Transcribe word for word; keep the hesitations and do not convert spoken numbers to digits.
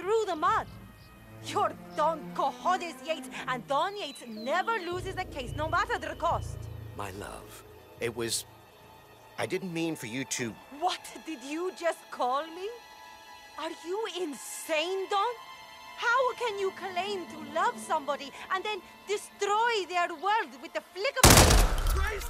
through the mud. You're Don Cojones Yates, and Don Yates never loses a case, no matter the cost. My love, it was... I didn't mean for you to... What did you just call me? Are you insane, Don? How can you claim to love somebody and then destroy their world with the flick of... Grace!